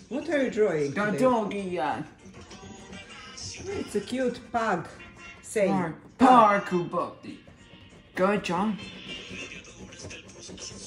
What are you drawing The today? doggy, yeah. It's a cute pug. Say Parkour buddy. Good job.